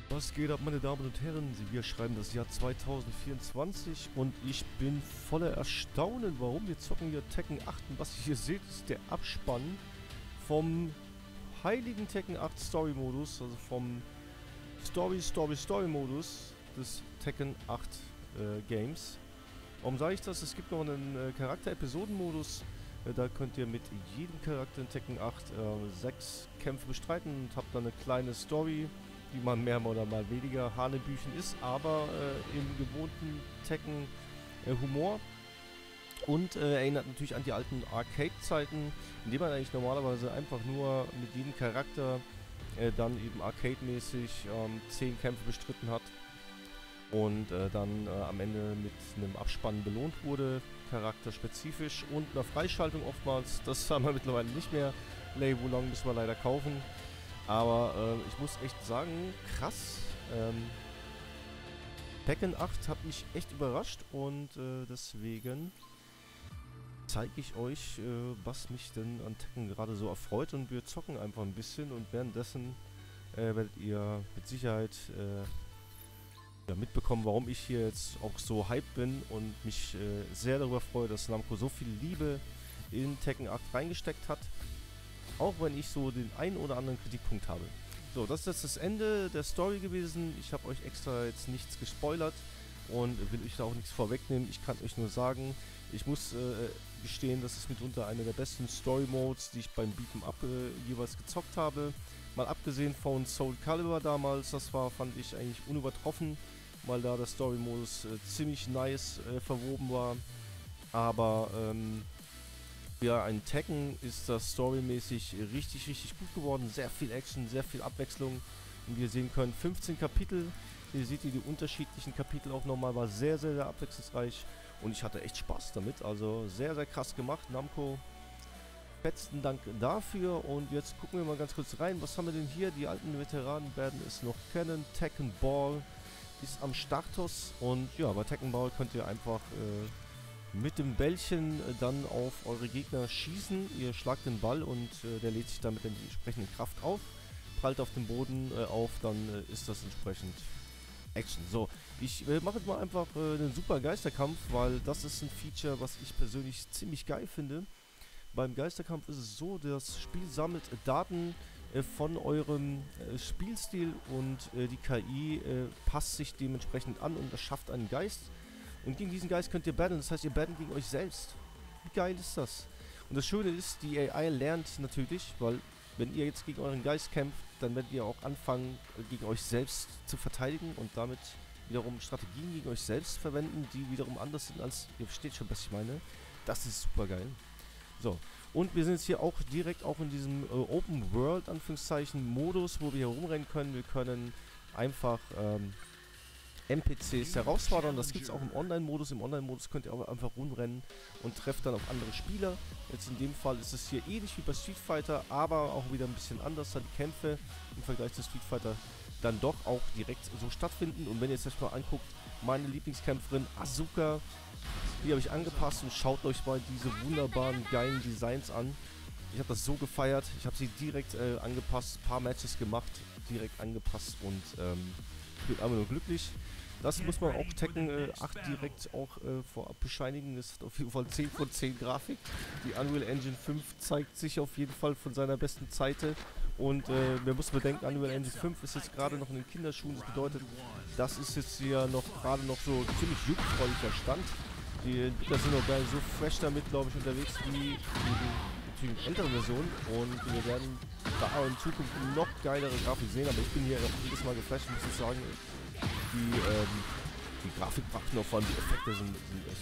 Was geht ab, meine Damen und Herren? Wir schreiben das Jahr 2024 und ich bin voller Erstaunen, warum wir zocken hier Tekken 8. Und was ihr hier seht, ist der Abspann vom heiligen Tekken 8 Story-Modus, also vom Story-Modus des Tekken 8 Games. Warum sage ich das? Es gibt noch einen Charakter-Episoden-Modus. Da könnt ihr mit jedem Charakter in Tekken 8 6 Kämpfe bestreiten und habt dann eine kleine Story, die mal mehr oder mal weniger Hanebüchen ist, aber im gewohnten Tekken Humor und erinnert natürlich an die alten Arcade-Zeiten, in denen man eigentlich normalerweise einfach nur mit jedem Charakter dann eben Arcade-mäßig 10 Kämpfe bestritten hat und dann am Ende mit einem Abspann belohnt wurde, charakterspezifisch und einer Freischaltung oftmals. Das haben wir mittlerweile nicht mehr. Lei Wulong müssen wir leider kaufen. Aber ich muss echt sagen, krass. Tekken 8 hat mich echt überrascht und deswegen zeige ich euch, was mich denn an Tekken gerade so erfreut, und wir zocken einfach ein bisschen und währenddessen werdet ihr mit Sicherheit ja, mitbekommen, warum ich hier jetzt auch so hyped bin und mich sehr darüber freue, dass Namco so viel Liebe in Tekken 8 reingesteckt hat. Auch wenn ich so den einen oder anderen Kritikpunkt habe. So, das ist jetzt das Ende der Story gewesen. Ich habe euch extra jetzt nichts gespoilert und will euch da auch nichts vorwegnehmen. Ich kann euch nur sagen, ich muss gestehen, das ist mitunter einer der besten Story-Modes, die ich beim Beat'em Up jeweils gezockt habe. Mal abgesehen von Soul Calibur damals, das war, fand ich eigentlich unübertroffen, weil da der Story-Modus ziemlich nice verwoben war. Aber ja, ein Tekken ist das storymäßig richtig gut geworden. Sehr viel Action, sehr viel Abwechslung. Und wie ihr sehen könnt, 15 Kapitel. Hier seht ihr die unterschiedlichen Kapitel auch nochmal. War sehr abwechslungsreich. Und ich hatte echt Spaß damit. Also sehr krass gemacht. Namco, besten Dank dafür. Und jetzt gucken wir mal ganz kurz rein. Was haben wir denn hier? Die alten Veteranen werden es noch kennen. Tekken Ball ist am Startus. Und ja, bei Tekken Ball könnt ihr einfach mit dem Bällchen dann auf eure Gegner schießen. Ihr schlagt den Ball und der lädt sich dann mit der entsprechenden Kraft auf, prallt auf den Boden auf, dann ist das entsprechend Action. So, ich mache jetzt mal einfach einen super Geisterkampf, weil das ist ein Feature, was ich persönlich ziemlich geil finde. Beim Geisterkampf ist es so, das Spiel sammelt Daten von eurem Spielstil und die KI passt sich dementsprechend an und erschafft einen Geist. Und gegen diesen Geist könnt ihr battlen, das heißt, ihr battelt gegen euch selbst. Wie geil ist das? Und das Schöne ist, die AI lernt natürlich, weil wenn ihr jetzt gegen euren Geist kämpft, dann werdet ihr auch anfangen, gegen euch selbst zu verteidigen und damit wiederum Strategien gegen euch selbst verwenden, die wiederum anders sind als, ihr versteht schon, was ich meine. Das ist super geil. So, und wir sind jetzt hier auch direkt auch in diesem Open World, Anführungszeichen, Modus, wo wir hier rumrennen können. Wir können einfach NPCs herausfordern, das gibt es auch im Online-Modus. Im Online-Modus könnt ihr aber einfach rumrennen und trefft dann auf andere Spieler. Jetzt in dem Fall ist es hier ähnlich wie bei Street Fighter, aber auch wieder ein bisschen anders, da die Kämpfe im Vergleich zu Street Fighter dann doch auch direkt so stattfinden. Und wenn ihr jetzt euch mal anguckt, meine Lieblingskämpferin Asuka, die habe ich angepasst, und schaut euch mal diese wunderbaren, geilen Designs an. Ich habe das so gefeiert, ich habe sie direkt angepasst, ein paar Matches gemacht, direkt angepasst und ich bin einfach nur glücklich. Das muss man auch Tekken 8 direkt auch vorab bescheinigen. Das hat auf jeden Fall 10 von 10 Grafik. Die Unreal Engine 5 zeigt sich auf jeden Fall von seiner besten Seite. Und wir müssen bedenken, Unreal Engine 5 ist jetzt gerade noch in den Kinderschuhen. Das bedeutet, das ist jetzt hier noch gerade noch so ziemlich jugendfreundlicher Stand. Die Entwickler sind noch gar nicht so fresh damit, glaube ich, unterwegs wie die ältere Version. Und wir werden da in Zukunft noch geilere Grafik sehen. Aber ich bin hier auch jedes Mal geflasht, muss ich sagen. Die Grafik macht noch, vor allem die Effekte sind echt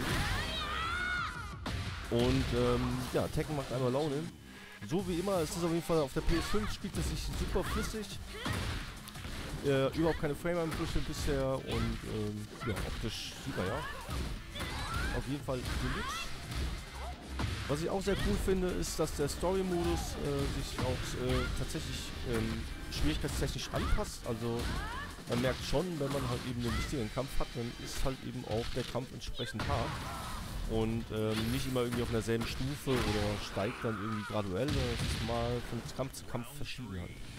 übel. Und ja, Tekken macht einmal Laune. So wie immer, es ist auf jeden Fall auf der PS5, spielt es sich super flüssig. Überhaupt keine Frame-Einbrüche bisher und ja, optisch super, ja. Auf jeden Fall Deluxe. Was ich auch sehr cool finde, ist, dass der Story-Modus sich auch tatsächlich schwierigkeitstechnisch anpasst. Also man merkt schon, wenn man halt eben einen wichtigen Kampf hat, dann ist halt eben auch der Kampf entsprechend hart. Und nicht immer irgendwie auf derselben Stufe oder steigt dann irgendwie graduell. Das ist mal von Kampf zu Kampf verschieden halt.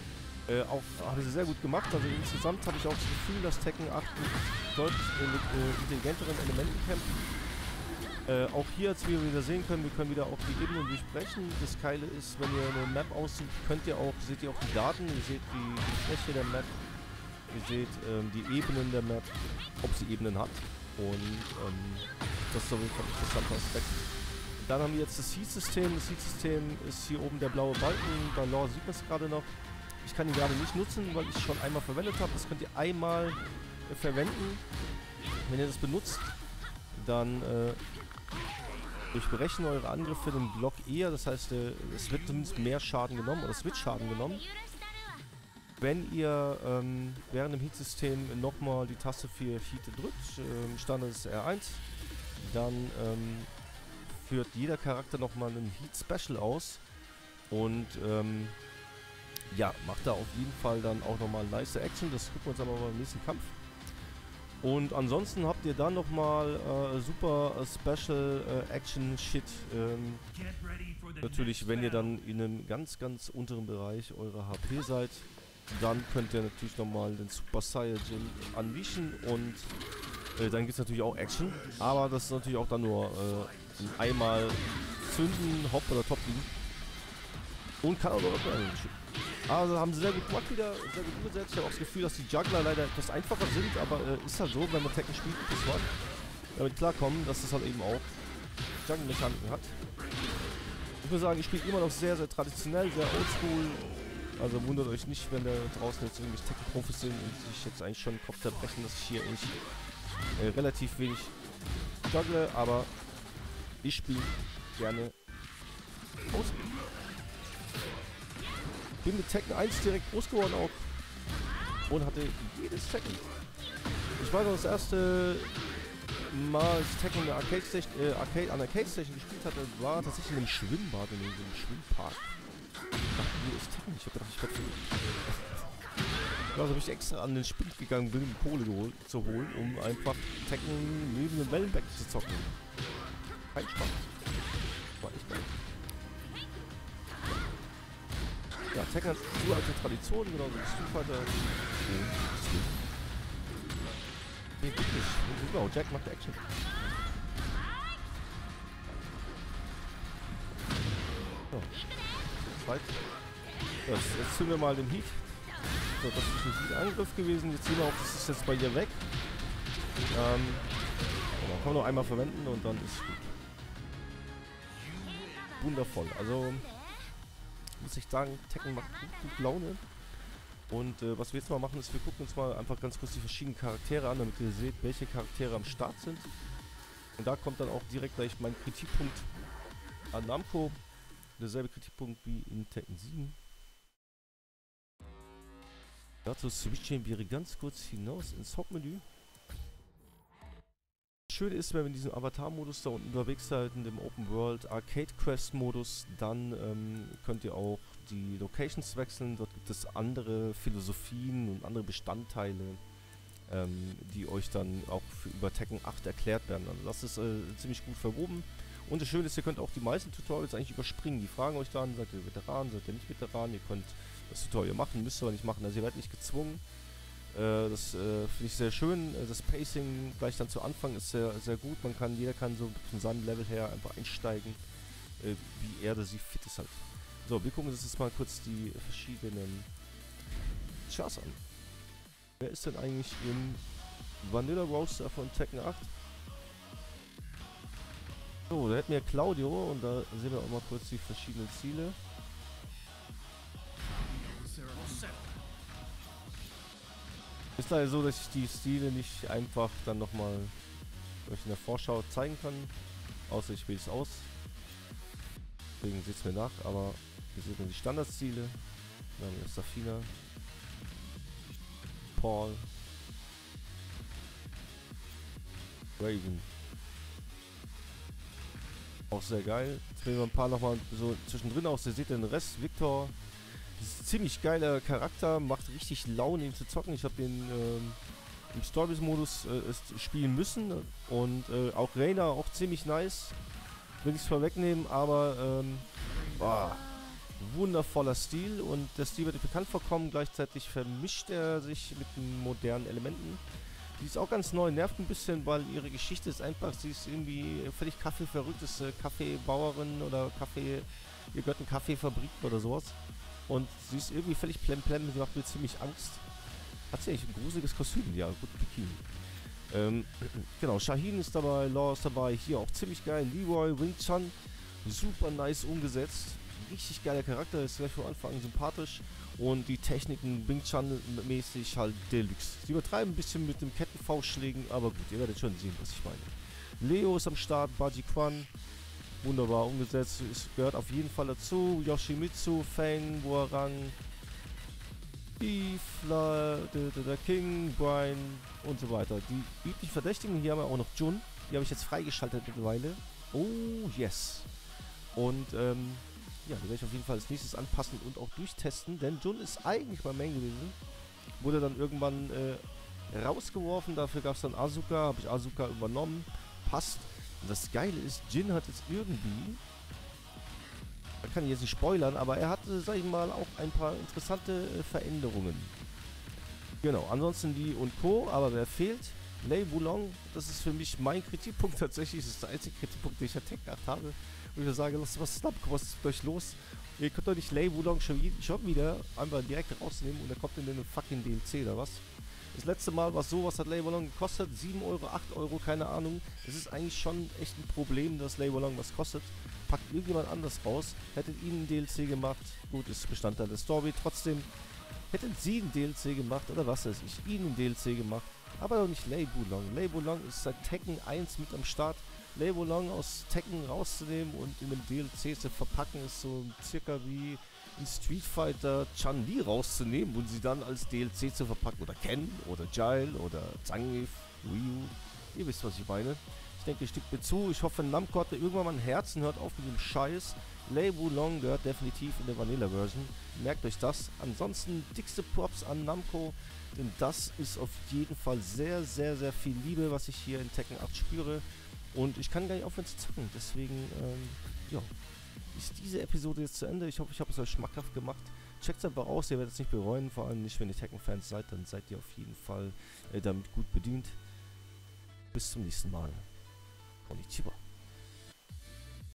Auch haben sie sehr gut gemacht. Also insgesamt habe ich auch das Gefühl, dass Tekken 8 mit deutlich mit intelligenteren Elementen kämpft. Auch hier, als wir wieder sehen können, wir können wieder auch die Ebenen durchbrechen. Das Geile ist, wenn ihr eine Map aussucht, seht ihr auch die Daten, ihr seht die Fläche der Map, ihr seht die Ebenen der Map, ob sie Ebenen hat. Und das ist auf jeden Fall ein interessanter Aspekt. Dann haben wir jetzt das Heat-System. Das Heat-System ist hier oben der blaue Balken. Bei Lore sieht man es gerade noch. Ich kann ihn gerade nicht nutzen, weil ich es schon einmal verwendet habe. Das könnt ihr einmal verwenden. Wenn ihr das benutzt, dann durchbrechen eure Angriffe den Block eher. Das heißt, es wird zumindest mehr Schaden genommen, oder es wird Schaden genommen. Wenn ihr während dem Heat-System nochmal die Taste für Heat drückt, Standard ist R1, dann führt jeder Charakter nochmal einen Heat-Special aus. Und ja, macht da auf jeden Fall dann auch nochmal nice Action. Das gucken wir uns aber mal im nächsten Kampf. Und ansonsten habt ihr dann nochmal super Special Action Shit. Natürlich, wenn ihr dann in einem ganz, ganz unteren Bereich eurer HP seid, dann könnt ihr natürlich nochmal den Super Saiyajin unleashen und dann gibt es natürlich auch Action. Aber das ist natürlich auch dann nur einmal zünden, hopp oder top liegen. Und kann auch noch also haben sie sehr gut gemacht wieder, sehr gut umgesetzt. Ich habe auch das Gefühl, dass die Juggler leider etwas einfacher sind, aber ist halt so, wenn man Tekken spielt, das war damit klarkommen, dass das halt eben auch Juggle-Mechaniken hat. Ich muss sagen, ich spiele immer noch sehr, sehr traditionell, sehr oldschool. Also wundert euch nicht, wenn da draußen jetzt irgendwelche Tekken-Profis sind und sich jetzt eigentlich schon den Kopf zerbrechen, dass ich hier eigentlich relativ wenig juggle, aber ich spiele gerne oldschool. Bin mit Tekken 1 direkt groß geworden auch und hatte jedes Tekken. Ich weiß noch, das erste Mal, als ich Tekken an der Arcade-Station gespielt hatte, war tatsächlich in einem Schwimmbad, in einem Schwimmpark. Ich dachte, hier ist Tekken. Ich hab gedacht, ich werde also bin ich extra an den Spind gegangen, bin um Kohle zu holen, um einfach Tekken neben dem Wellenbecken zu zocken. Kein Spaß. War echt geil. Ja, Tekken hat uralte Tradition, genau so wie Street Fighter. Nee, wirklich. Genau, Jack macht Action. So. Zweit. Jetzt zünden wir mal den Heat. So, das ist ein Heat-Angriff gewesen. Jetzt sehen wir auch, das ist jetzt bei ihr weg. Genau, kann man noch einmal verwenden und dann ist gut. Wundervoll. Also muss ich sagen, Tekken macht gut Laune. Und was wir jetzt mal machen, ist, wir gucken uns mal einfach ganz kurz die verschiedenen Charaktere an, damit ihr seht, welche Charaktere am Start sind. Und da kommt dann auch direkt gleich mein Kritikpunkt an Namco. Derselbe Kritikpunkt wie in Tekken 7. Dazu switchen wir ganz kurz hinaus ins Hauptmenü. Das Schöne ist, wenn wir in diesem Avatar-Modus da unten unterwegs seid, in dem Open World Arcade Quest-Modus, dann könnt ihr auch die Locations wechseln. Dort gibt es andere Philosophien und andere Bestandteile, die euch dann auch über Tekken 8 erklärt werden. Also das ist ziemlich gut verwoben. Und das Schöne ist, ihr könnt auch die meisten Tutorials eigentlich überspringen. Die fragen euch dann, seid ihr Veteran, seid ihr nicht Veteran, ihr könnt das Tutorial machen, müsst ihr aber nicht machen, also ihr werdet nicht gezwungen. Das finde ich sehr schön. Das Pacing gleich dann zu Anfang ist sehr, sehr gut. Jeder kann so von seinem Level her einfach einsteigen, wie er oder sie fit ist halt. So, wir gucken uns jetzt mal kurz die verschiedenen Chars an. Wer ist denn eigentlich im Vanilla Roaster von Tekken 8? So, da hätten wir Claudio und da sehen wir auch mal kurz die verschiedenen Ziele. Ist leider so, dass ich die Stile nicht einfach dann nochmal euch in der Vorschau zeigen kann. Außer ich wähle es aus. Deswegen seht es mir nach, aber hier seht ihr die Standardstile. Dann haben wir Safina, Paul, Raven. Auch sehr geil. Jetzt wählen wir ein paar nochmal so zwischendrin aus. Ihr seht den Rest. Victor. Das ist ein ziemlich geiler Charakter, macht richtig Laune, ihn zu zocken. Ich habe den im Stories-Modus spielen müssen und auch Reina auch ziemlich nice. Will ich es vorwegnehmen, aber Wundervoller Stil und der Stil wird bekannt vorkommen. Gleichzeitig vermischt er sich mit den modernen Elementen. Die ist auch ganz neu, nervt ein bisschen, weil ihre Geschichte ist einfach, sie ist irgendwie völlig kaffeeverrückt, ist Kaffeebauerin oder Kaffee, ihr gehört eine Kaffeefabrik oder sowas. Und sie ist irgendwie völlig plemplem, sie macht mir ziemlich Angst. Hat sie eigentlich ein gruseliges Kostüm? Ja, gut, Bikini. Genau, Shaheen ist dabei, Law ist dabei, hier auch ziemlich geil. Leroy, Wing Chun, super nice umgesetzt. Richtig geiler Charakter, ist gleich von Anfang an sympathisch. Und die Techniken Wing Chun mäßig halt Deluxe. Sie übertreiben ein bisschen mit den Kettenfaustschlägen, aber gut, ihr werdet schon sehen, was ich meine. Leo ist am Start, Baji Quan, wunderbar umgesetzt, es gehört auf jeden Fall dazu. Yoshimitsu, Fang, Buarang, Eve, der King, Brian und so weiter. Die üblichen Verdächtigen, hier haben wir auch noch Jun. Die habe ich jetzt freigeschaltet mittlerweile. Oh, yes. Und, ja, die werde ich auf jeden Fall als nächstes anpassen und auch durchtesten, denn Jun ist eigentlich mein Main gewesen. Wurde dann irgendwann rausgeworfen, dafür gab es dann Asuka, habe ich Asuka übernommen. Passt. Und das Geile ist, Jin hat jetzt irgendwie, da kann ich jetzt nicht spoilern, aber er hatte, sag ich mal, auch ein paar interessante Veränderungen. Genau, ansonsten Lee und Co., aber wer fehlt? Lei Wulong, das ist für mich mein Kritikpunkt tatsächlich, das ist der einzige Kritikpunkt, den ich entdeckt habe. Und ich sage, was ist mit euch los? Ihr könnt doch nicht Lei Wulong schon wieder einfach direkt rausnehmen und er kommt in den fucking DLC oder was? Das letzte Mal war es so, was hat Lei Wulong gekostet? 7 Euro, 8 Euro, keine Ahnung. Es ist eigentlich schon echt ein Problem, dass Lei Wulong was kostet. Packt irgendjemand anders raus, hättet ihn einen DLC gemacht, gut, ist Bestandteil der Story, trotzdem hättet sie einen DLC gemacht oder was weiß ich, ihn einen DLC gemacht, aber doch nicht Lei Wulong. Lei Wulong ist seit Tekken 1 mit am Start. Lei Wulong aus Tekken rauszunehmen und in einem DLC zu verpacken, ist so circa wie in Street Fighter Chun-Li rauszunehmen und sie dann als DLC zu verpacken. Oder Ken, oder Jile, oder Zangief, Ryu. Ihr wisst, was ich meine. Ich denke, stimmt mir zu. Ich hoffe, Namco hat irgendwann mal ein Herz und hört auf mit dem Scheiß. Lei Wulong gehört definitiv in der Vanilla-Version. Merkt euch das. Ansonsten dickste Props an Namco, denn das ist auf jeden Fall sehr, sehr, sehr viel Liebe, was ich hier in Tekken 8 spüre. Und ich kann gar nicht aufhören zu zocken. Deswegen, ja, ist diese Episode jetzt zu Ende. Ich hoffe, ich habe es euch schmackhaft gemacht. Checkt es einfach aus, ihr werdet es nicht bereuen. Vor allem nicht, wenn ihr Tekken-Fans seid, dann seid ihr auf jeden Fall damit gut bedient. Bis zum nächsten Mal. Konnichiwa.